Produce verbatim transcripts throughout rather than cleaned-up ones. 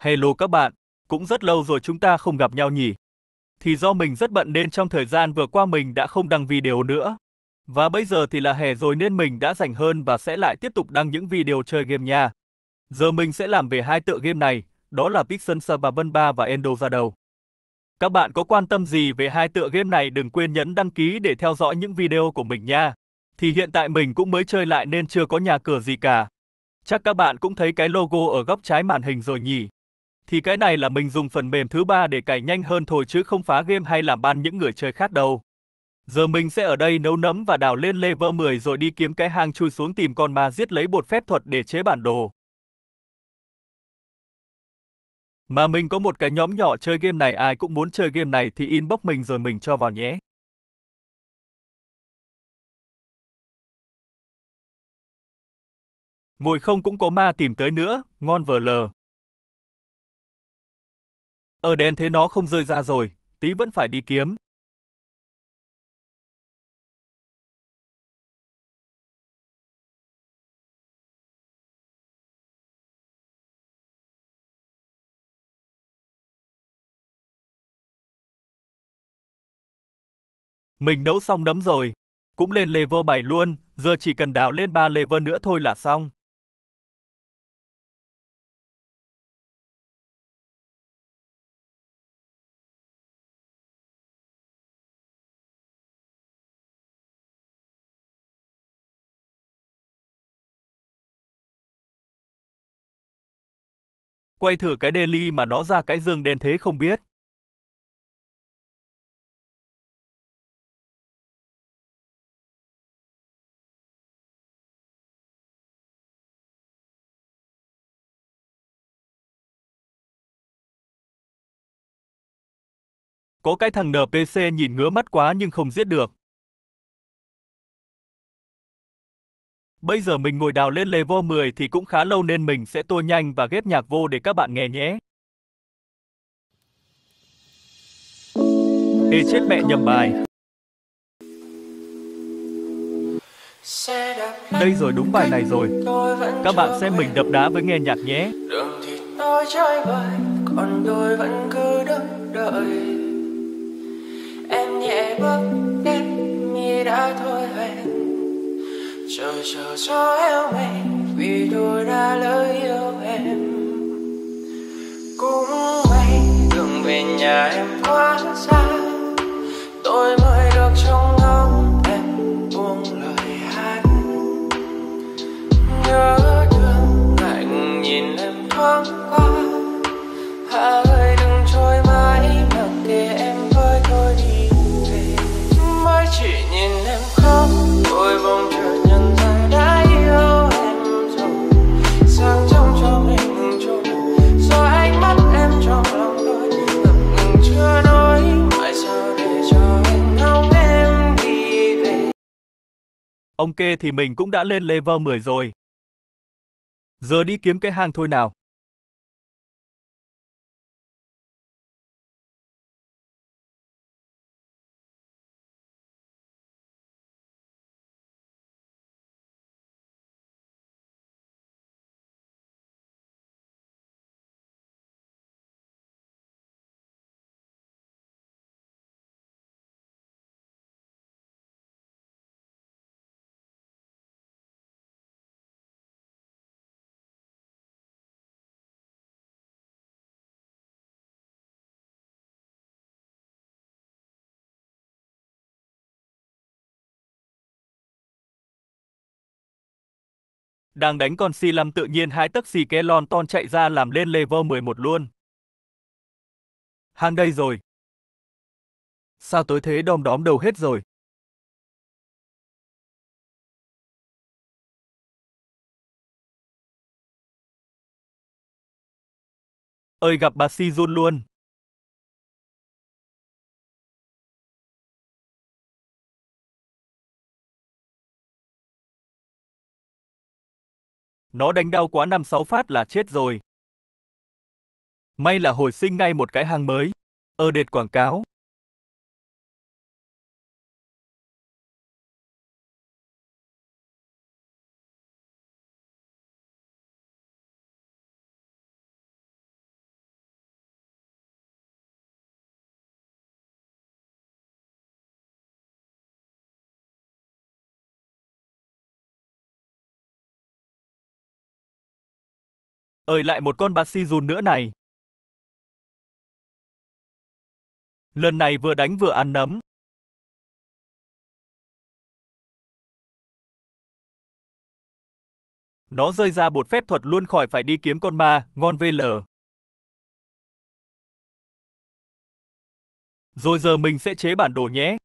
Hello các bạn, cũng rất lâu rồi chúng ta không gặp nhau nhỉ. Thì do mình rất bận nên trong thời gian vừa qua mình đã không đăng video nữa. Và bây giờ thì là hè rồi nên mình đã rảnh hơn và sẽ lại tiếp tục đăng những video chơi game nha. Giờ mình sẽ làm về hai tựa game này, đó là Vixen Suburban ba và Endo ra đầu. Các bạn có quan tâm gì về hai tựa game này đừng quên nhấn đăng ký để theo dõi những video của mình nha. Thì hiện tại mình cũng mới chơi lại nên chưa có nhà cửa gì cả. Chắc các bạn cũng thấy cái logo ở góc trái màn hình rồi nhỉ. Thì cái này là mình dùng phần mềm thứ ba để cày nhanh hơn thôi chứ không phá game hay làm ban những người chơi khác đâu. Giờ mình sẽ ở đây nấu nấm và đào lên level mười rồi đi kiếm cái hang chui xuống tìm con ma giết lấy bột phép thuật để chế bản đồ. Mà mình có một cái nhóm nhỏ chơi game này, ai cũng muốn chơi game này thì inbox mình rồi mình cho vào nhé. Ngồi không cũng có ma tìm tới nữa, ngon vờ lờ. Ở đèn thế nó không rơi ra rồi, tí vẫn phải đi kiếm. Mình nấu xong nấm rồi, cũng lên level bảy luôn, giờ chỉ cần đào lên ba level nữa thôi là xong. Quay thử cái daily mà nó ra cái dương đen thế không biết. Có cái thằng en pê xê nhìn ngứa mắt quá nhưng không giết được. Bây giờ mình ngồi đào lên level mười thì cũng khá lâu nên mình sẽ tua nhanh và ghép nhạc vô để các bạn nghe nhé. Ê chết mẹ nhầm bài. Đây rồi đúng bài này rồi. Các bạn xem mình đập đá với nghe nhạc nhé. Đường thì nói trái bời, còn tôi vẫn cứ đứng đợi. Em nhẹ bước đến như đã thôi hẹn, chờ chờ cho eo mình vì tôi đã lỡ yêu em. Cũng may đường về nhà em quá xa, tôi mới được trông ngóng em buông lời hát. Nhớ thương lạnh nhìn em thoáng qua, Hà ơi đừng trôi mãi mặc kệ em với tôi đi về. Mới chỉ nhìn em khóc tôi bỗng chợt nhận ra đã yêu em rồi. Sáng trong cho mình trôi do ánh mắt em trong lòng tôi ngập ngừng chưa nói mãi sao để cho anh ngóng em đi về. Ok thì mình cũng đã lên level mười rồi. Giờ đi kiếm cái hang thôi nào. Đang đánh con xê năm tự nhiên hai tấc xì ke lon ton chạy ra làm lên level mười một luôn. Hang đây rồi. Sao tối thế đom đóm đầu hết rồi. Ơi gặp bà Si Jun luôn. Nó đánh đau quá năm sáu phát là chết rồi. May là hồi sinh ngay một cái hang mới. Ơ đệt quảng cáo. Ơi lại một con Basijun nữa này. Lần này vừa đánh vừa ăn nấm. Nó rơi ra một phép thuật luôn khỏi phải đi kiếm con ma, ngon vê lờ. Rồi giờ mình sẽ chế bản đồ nhé.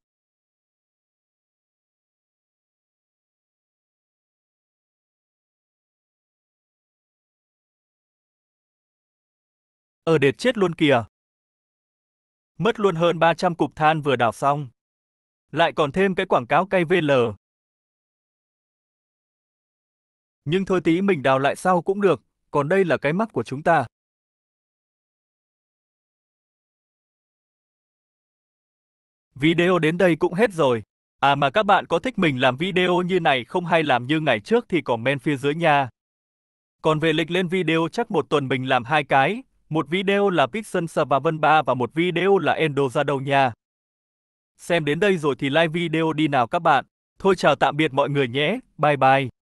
Ờ đệt chết luôn kìa. Mất luôn hơn ba trăm cục than vừa đào xong. Lại còn thêm cái quảng cáo cay vê lờ. Nhưng thôi tí mình đào lại sau cũng được, còn đây là cái mắc của chúng ta. Video đến đây cũng hết rồi. À mà các bạn có thích mình làm video như này không hay làm như ngày trước thì comment phía dưới nha. Còn về lịch lên video chắc một tuần mình làm hai cái, một video là Pixel Survival ba và một video là Endo ra đâu nha. Xem đến đây rồi thì like video đi nào các bạn. Thôi chào tạm biệt mọi người nhé, bye bye.